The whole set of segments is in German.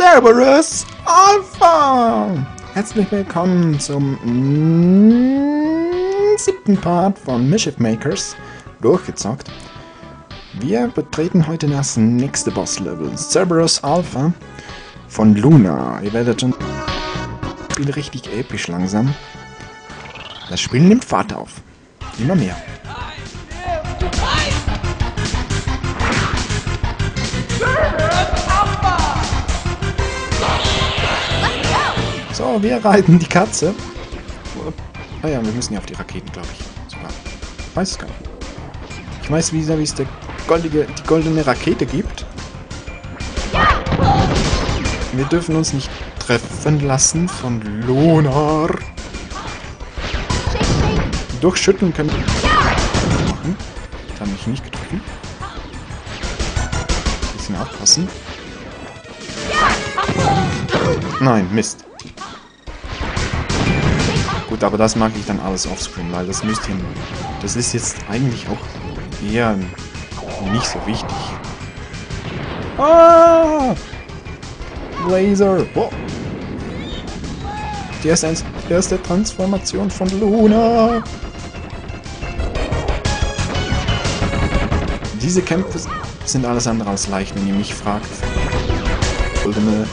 Cerberus Alpha! Herzlich willkommen zum 7. Part von Mischief Makers. Durchgezockt. Wir betreten heute das nächste Boss-Level, Cerberus Alpha von Luna. Ihr werdet schon das Spiel richtig episch langsam. Das Spiel nimmt Fahrt auf. Immer mehr. So, wir reiten die Katze. Ah ja, wir müssen ja auf die Raketen, glaube ich. Sogar. Ich weiß es gar nicht. Ich weiß, wie es die goldene Rakete gibt. Wir dürfen uns nicht treffen lassen von Luna. Durchschütteln können wir machen. Das hat mich nicht getroffen. Ein bisschen aufpassen. Nein, Mist. Gut, aber das mag ich dann alles offscreen, weil das müsst ihr... Das ist jetzt eigentlich auch eher nicht so wichtig. Ah! Laser! Wow. Die erste Transformation von Luna! Diese Kämpfe sind alles andere als leicht, wenn ihr mich fragt. Goldene...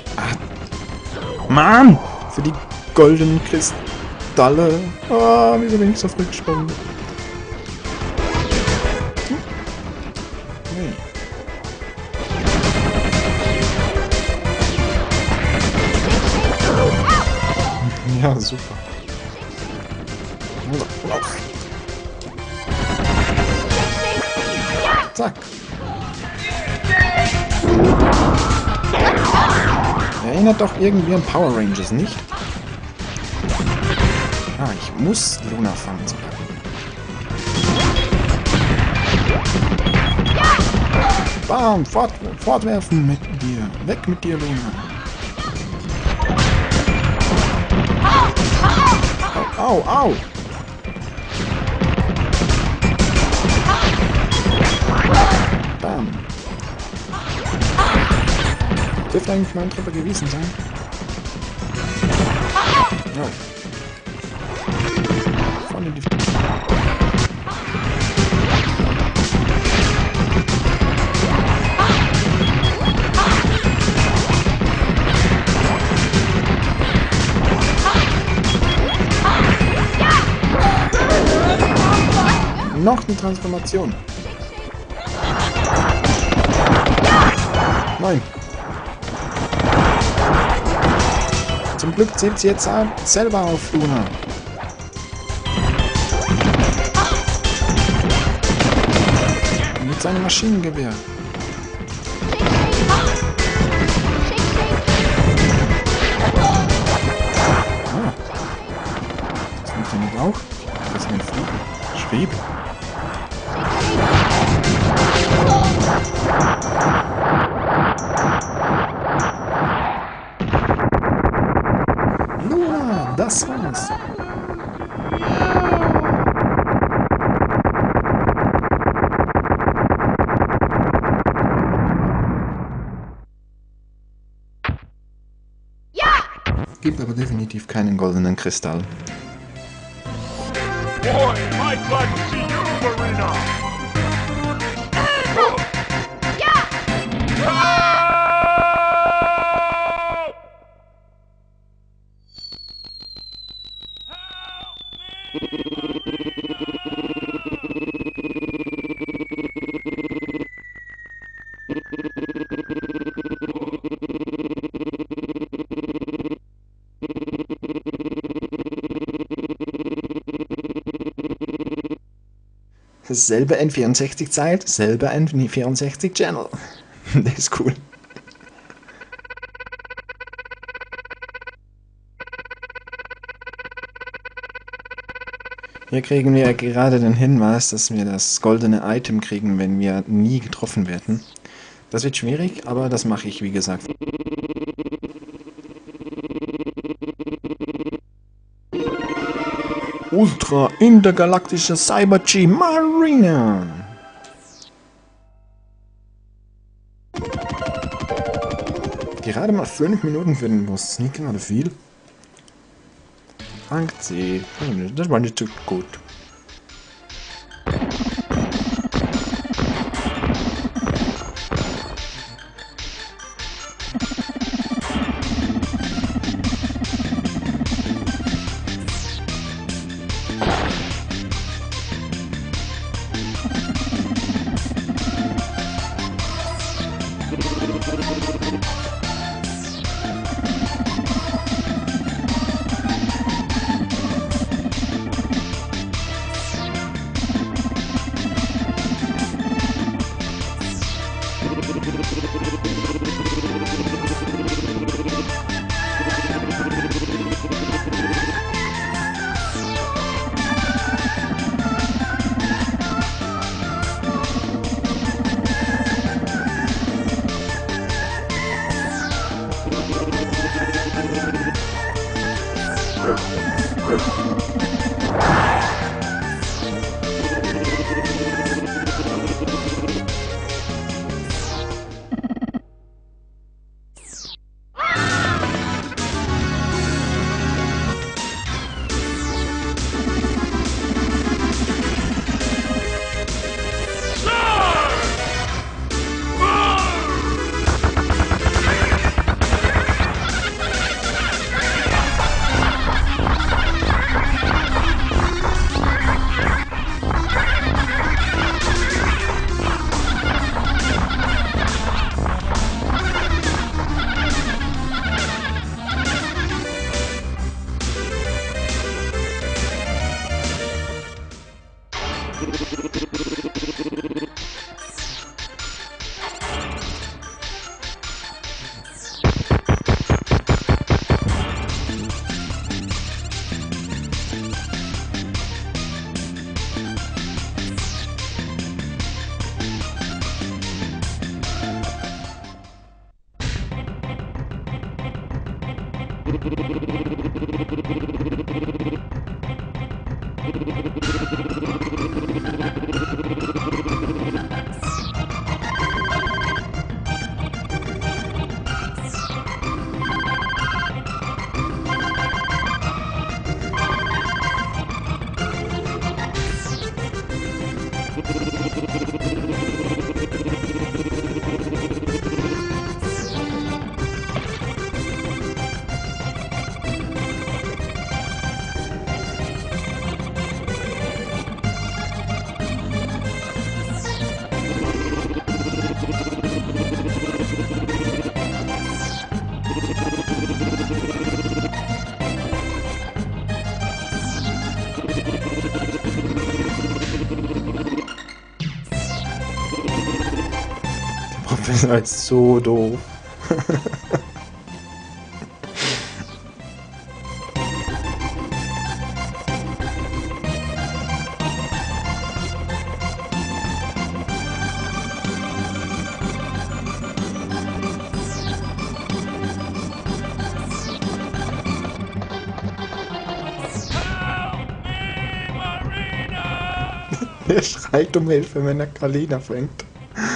Mann! Für die goldenen Kristalle. Ah, wieso bin ich so früh gesprungen? Nee. Ja, super. Lauf. Zack. Erinnert doch irgendwie an Power Rangers, nicht? Ah, ich muss Luna fangen sogar. Bam! Fortwerfen mit dir. Weg mit dir, Luna. Au, au, au! Bam! Dürfte eigentlich mein Treffer gewesen sein. Ja. Vorne die... Noch eine Transformation. Nein. Zum Glück zählt sie jetzt selber auf Luna. Mit seinem Maschinengewehr. Ah. Das funktioniert auch. Das ist ein Schwebe. Luna, das war's. Gibt aber definitiv keinen goldenen Kristall. Boy, I'd like to see you, Marina! Selbe N64-Zeit, selber N64-Channel. Das ist cool. Hier kriegen wir gerade den Hinweis, dass wir das goldene Item kriegen, wenn wir nie getroffen werden. Das wird schwierig, aber das mache ich, wie gesagt. Ultra intergalaktische Cyber-G Marina. Gerade mal 5 Minuten für den Boss. Ist nicht gerade viel. Rang C. Das war nicht so gut. Professor ist so doof. Er schreit um Hilfe, wenn er Kalina fängt.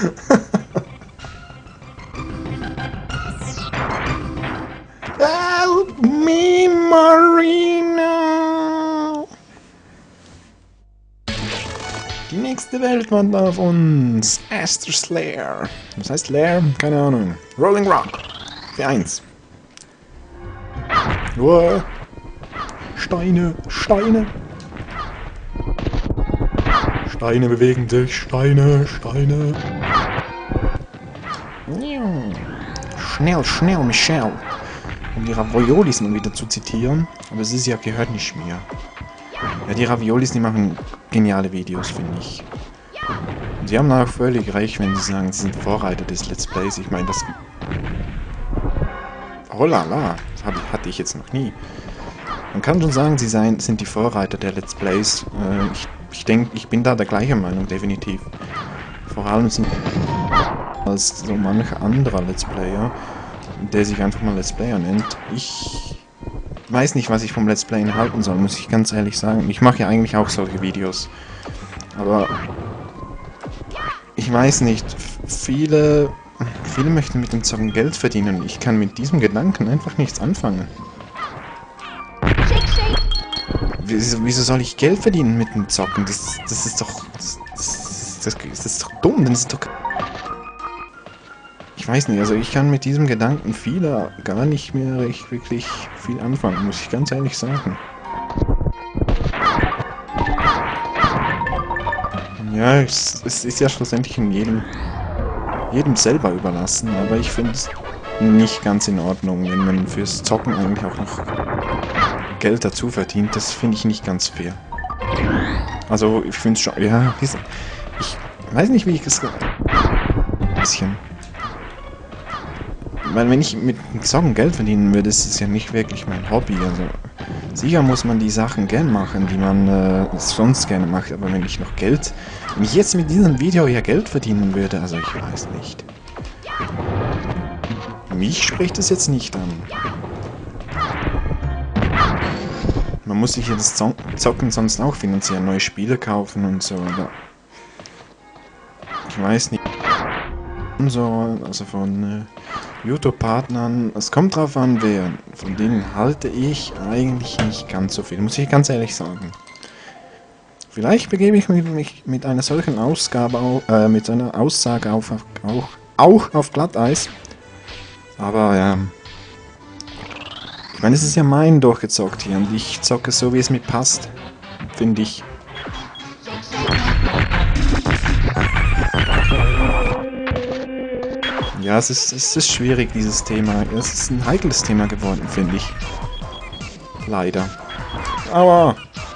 Help me, Marina! Die nächste Welt wartet auf uns. Aster Slayer. Was heißt Slayer? Keine Ahnung. Rolling Rock. P1. Uah. Steine, Steine. Steine bewegen sich, Steine, Steine. Schnell, schnell, Michelle. Um die Raviolis mal wieder zu zitieren. Aber es ist ja, gehört nicht mehr. Ja, die Raviolis, die machen geniale Videos, finde ich. Und sie haben auch völlig recht, wenn sie sagen, sie sind Vorreiter des Let's Plays. Ich meine, das... Oh la la, das hatte ich jetzt noch nie. Man kann schon sagen, sie sind die Vorreiter der Let's Plays. Ich denke, ich bin da der gleichen Meinung, definitiv. Vor allem sind als so mancher anderer Let's Player, der sich einfach mal Let's Player nennt. Ich weiß nicht, was ich vom Let's Playen halten soll, muss ich ganz ehrlich sagen. Ich mache ja eigentlich auch solche Videos. Aber ich weiß nicht, viele viele möchten mit dem Zocken Geld verdienen. Ich kann mit diesem Gedanken einfach nichts anfangen. Wieso soll ich Geld verdienen mit dem Zocken? Das ist doch... Das ist doch dumm, das ist doch... Ich weiß nicht, also ich kann mit diesem Gedanken vieler gar nicht mehr wirklich viel anfangen, muss ich ganz ehrlich sagen. Ja, es ist ja schlussendlich in jedem selber überlassen, aber ich finde es nicht ganz in Ordnung, wenn man fürs Zocken eigentlich auch noch Geld dazu verdient. Das finde ich nicht ganz fair. Also ich finde es schon, ja, ich weiß nicht, wie ich es... Ein bisschen... Weil wenn ich mit Zocken Geld verdienen würde, ist es ja nicht wirklich mein Hobby. Also sicher muss man die Sachen gern machen, die man sonst gerne macht. Aber wenn ich jetzt mit diesem Video ja Geld verdienen würde, also ich weiß nicht. Mich spricht es jetzt nicht an. Man muss sich jetzt Zocken sonst auch finanzieren, neue Spiele kaufen und so. Aber ich weiß nicht. So, also von YouTube-Partnern, es kommt drauf an, wer. Von denen halte ich eigentlich nicht ganz so viel, muss ich ganz ehrlich sagen. Vielleicht begebe ich mich mit einer solchen Ausgabe, mit einer Aussage auch auf Glatteis. Aber ja, ich meine, es ist ja mein durchgezockt hier und ich zocke so, wie es mir passt, finde ich. Ja, es ist schwierig, dieses Thema. Es ist ein heikles Thema geworden, finde ich. Leider. Aua!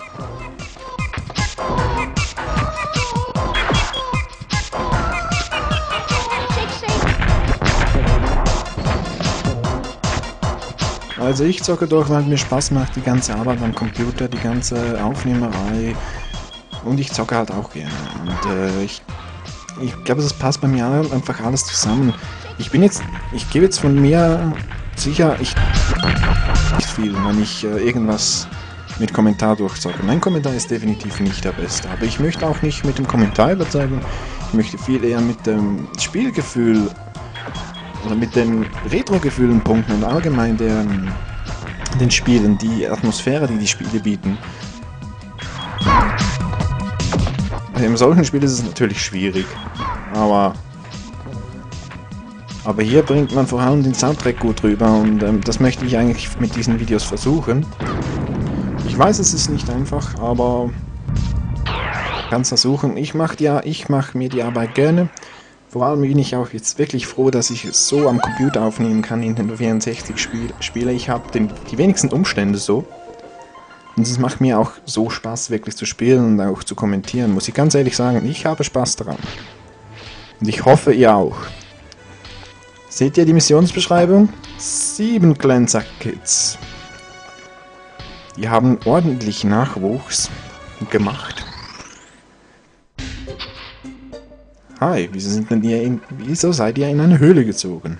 Also ich zocke durch, weil mir Spaß macht, die ganze Arbeit am Computer, die ganze Aufnehmerei. Und ich zocke halt auch gerne. Und ich glaube, das passt bei mir einfach alles zusammen. Ich gebe jetzt von mir sicher, nicht viel, wenn ich irgendwas mit Kommentar durchzocke. Mein Kommentar ist definitiv nicht der beste, aber ich möchte auch nicht mit dem Kommentar überzeugen. Ich möchte viel eher mit dem Spielgefühl oder mit den Retro-Gefühlen punkten und allgemein den Spielen, die Atmosphäre, die die Spiele bieten. Im solchen Spiel ist es natürlich schwierig, aber hier bringt man vor allem den Soundtrack gut rüber und das möchte ich eigentlich mit diesen Videos versuchen. Ich weiß, es ist nicht einfach, aber ich kann es versuchen. Ich mache mir die Arbeit gerne. Vor allem bin ich auch jetzt wirklich froh, dass ich es so am Computer aufnehmen kann, Nintendo 64 Spiele. Ich habe die wenigsten Umstände so. Und es macht mir auch so Spaß, wirklich zu spielen und auch zu kommentieren. Muss ich ganz ehrlich sagen, ich habe Spaß daran. Und ich hoffe, ihr auch. Seht ihr die Missionsbeschreibung? 7 Glänzer-Kids. Die haben ordentlich Nachwuchs gemacht. Hi, wieso seid ihr in eine Höhle gezogen?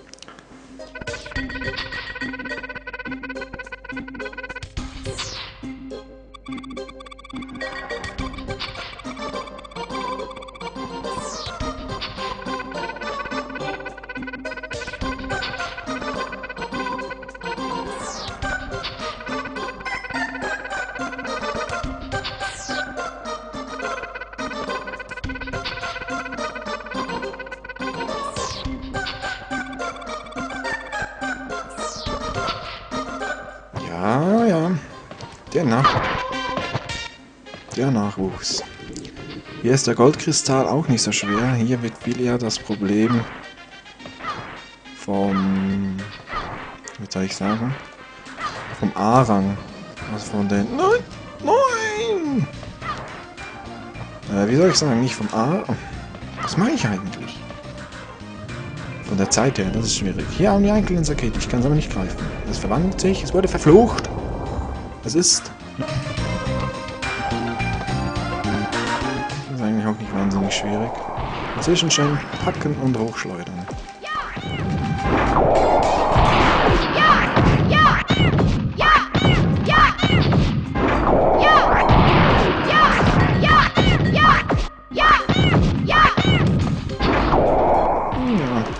Ja, der Nachwuchs. Hier ist der Goldkristall auch nicht so schwer. Hier wird viel eher das Problem vom, wie soll ich sagen, vom A-Rang. Also von den, nein! Wie soll ich sagen, nicht vom A. Was mache ich eigentlich? Von der Zeit her, das ist schwierig. Hier haben die Einkeln-Sakete, ich kann es aber nicht greifen. Es verwandelt sich, es wurde verflucht. Es ist... Das ist eigentlich auch nicht wahnsinnig schwierig. Inzwischen schön packen und hochschleudern.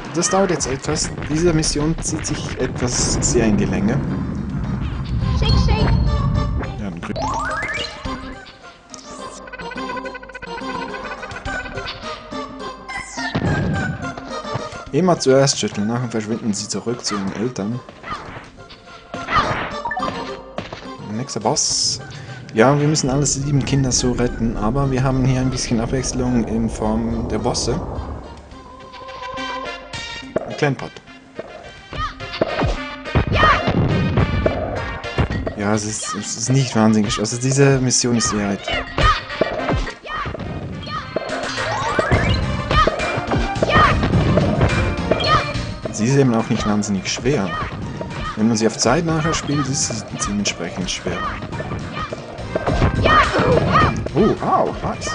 das dauert jetzt etwas. Diese Mission zieht sich etwas sehr in die Länge. Shake, shake. Ja, dann immer zuerst schütteln, nachher verschwinden sie zurück zu ihren Eltern. Nächster Boss. Ja, wir müssen alle 7 Kinder so retten, aber wir haben hier ein bisschen Abwechslung in Form der Bosse. Ein Clanpot. Ja, es ist nicht wahnsinnig. Also diese Mission ist sehr alt. Sie ist eben auch nicht wahnsinnig schwer. Wenn man sie auf Zeit nachher spielt, ist sie dementsprechend schwer. Oh, wow, nice.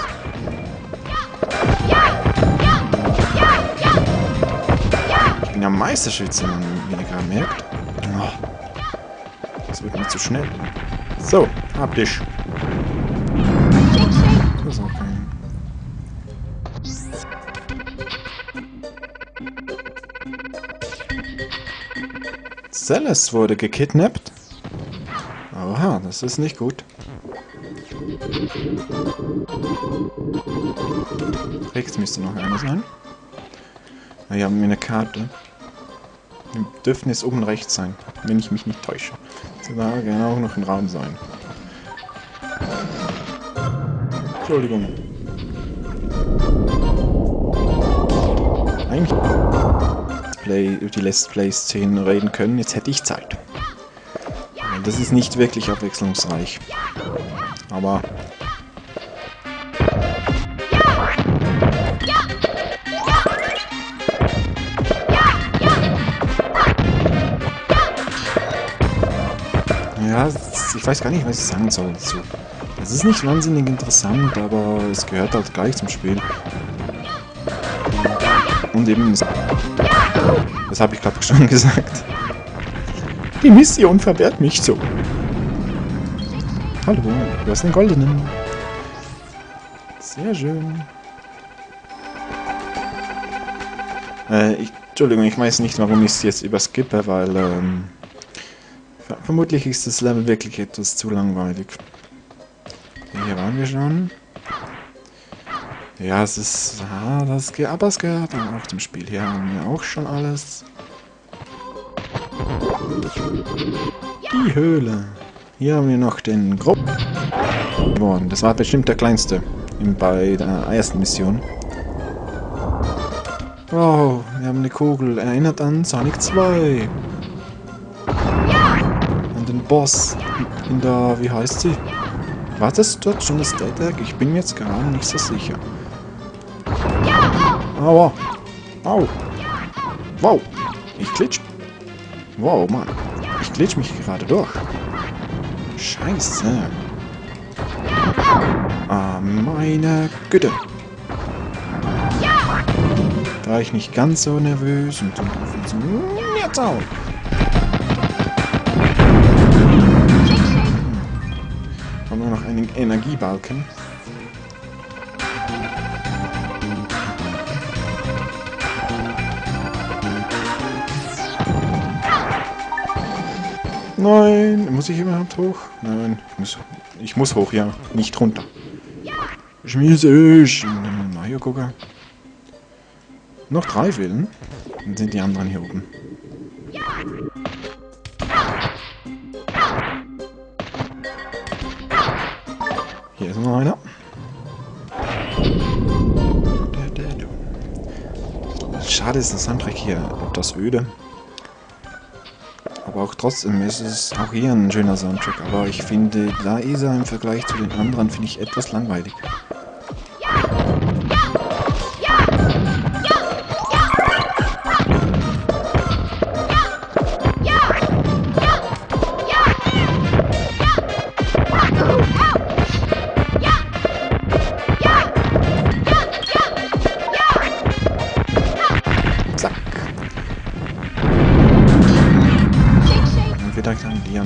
Ich bin ja Meisterschütze, wie ihr gerade merkt. Oh, das wird mir zu schnell. So, haptisch. Das ist okay. Celeste wurde gekidnappt. Oha, das ist nicht gut. Rechts müsste noch einer sein. Ah, hier haben wir eine Karte. Wir dürften jetzt oben rechts sein, wenn ich mich nicht täusche. Soll da genau noch ein Raum sein. Entschuldigung. Eigentlich über die Let's Play-Szenen reden können, jetzt hätte ich Zeit. Das ist nicht wirklich abwechslungsreich. Aber ja, ich weiß gar nicht, was ich sagen soll dazu. Es ist nicht wahnsinnig interessant, aber es gehört halt gleich zum Spiel. Und eben, das habe ich gerade schon gesagt. Die Mission verwehrt mich so. Hallo, du hast einen goldenen. Sehr schön. Entschuldigung, ich weiß nicht, warum ich es jetzt überskippe, weil vermutlich ist das Level wirklich etwas zu langweilig. Hier waren wir schon. Ja, es ist... aber es gehört auch zum Spiel. Hier haben wir auch schon alles. Die Höhle. Hier haben wir noch den Gruppen. Das war bestimmt der kleinste bei der ersten Mission. Wow, wir haben eine Kugel. Erinnert an Sonic 2. An den Boss in der... Wie heißt sie? War das dort schon das Dead Egg? Ich bin mir jetzt gerade nicht so sicher. Aua. Au. Wow. Ich glitsch. Wow, Mann. Ich glitsch mich gerade durch. Scheiße. Ah, meine Güte. Da war ich nicht ganz so nervös und so... Jetzt auch. Haben wir noch einen Energiebalken. Nein, muss ich überhaupt hoch? Nein, ich muss hoch, ja, nicht runter. Schmiesig. Na, hier, gucke. Noch 3 fehlen. Dann sind die anderen hier oben. Hier ist noch einer. Schade ist der Soundtrack hier etwas öde. Aber auch trotzdem ist es auch hier ein schöner Soundtrack. Aber ich finde, da ist er im Vergleich zu den anderen, finde ich, etwas langweilig. Vielleicht haben die ja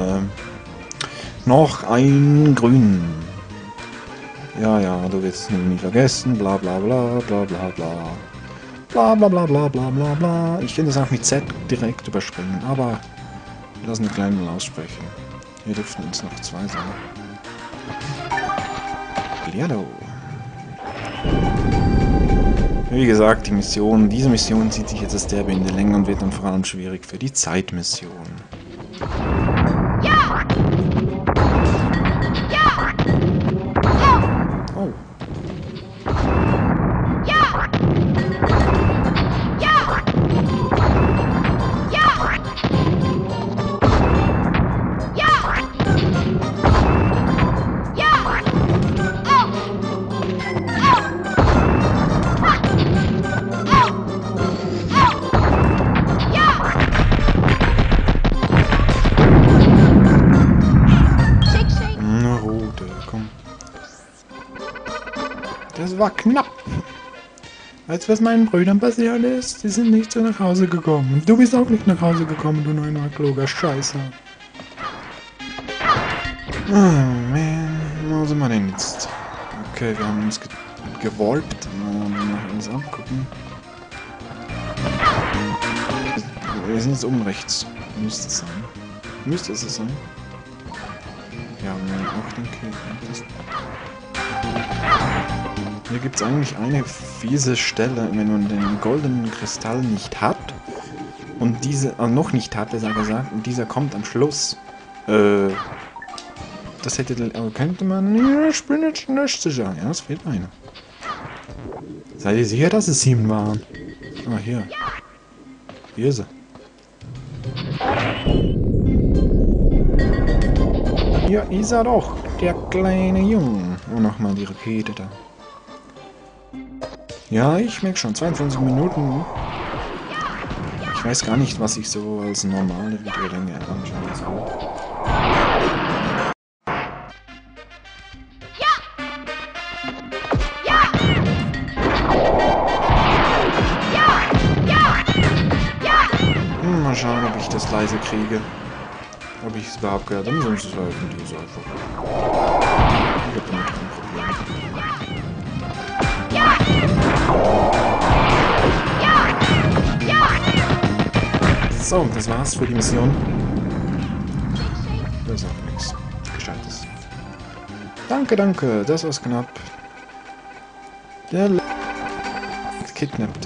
noch ein Grün. Ja, du wirst es nie vergessen, bla bla bla bla bla bla. Bla bla bla bla bla bla bla. Ich kann das auch mit Z direkt überspringen, aber wir lassen die Kleinen mal aussprechen. Hier dürften uns noch 2 sein. Hallo. Wie gesagt, diese Mission zieht sich jetzt das derbe in der Länge und wird dann vor allem schwierig für die Zeitmission. Ja! Ja! Oh. Ja! Ja! Ja! Ja! Ja! Shake, shake. Na, Rote, komm. Das war knapp. Weißt du, was meinen Brüdern passiert ist? Die sind nicht so nach Hause gekommen. Du bist auch nicht nach Hause gekommen, du neuner Scheiße. Oh, man. Wo sind wir denn jetzt? Okay, wir haben uns gewolpt. Mal alles angucken. Wir sind jetzt oben rechts. Müsste es sein. Müsste es sein. Ja, wir auch den Käfer. Hier gibt es eigentlich eine fiese Stelle, wenn man den goldenen Kristall nicht hat. Und diese, noch nicht hat, besser gesagt, und dieser kommt am Schluss. Das hätte, könnte man, ja, ich bin jetzt nicht sicher. Ja, es fehlt einer. Seid ihr sicher, dass es 7 waren? Ah, hier. Hier ist er. Ja, ist er doch, der kleine Junge. Und nochmal die Rakete da. Ja, ich merke schon, 22 Minuten. Ich weiß gar nicht, was ich so als normale Videolänge anschauen soll. Mal schauen, ob ich das leise kriege. Ob ich es überhaupt gehört habe, sonst veröffentliche ich es einfach. Ich habe damit kein Problem. So, das war's für die Mission. Das ist auch nichts Gescheites. Danke, danke, das war's knapp. Der Kidnappte.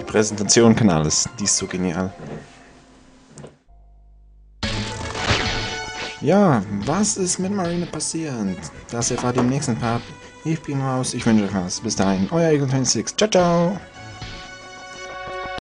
Präsentation kann alles. Die ist so genial. Ja, was ist mit Marina passiert? Das erfahrt ihr im nächsten Part. Ich bin raus, ich wünsche euch was. Bis dahin, euer Eagle 26. Ciao, ciao!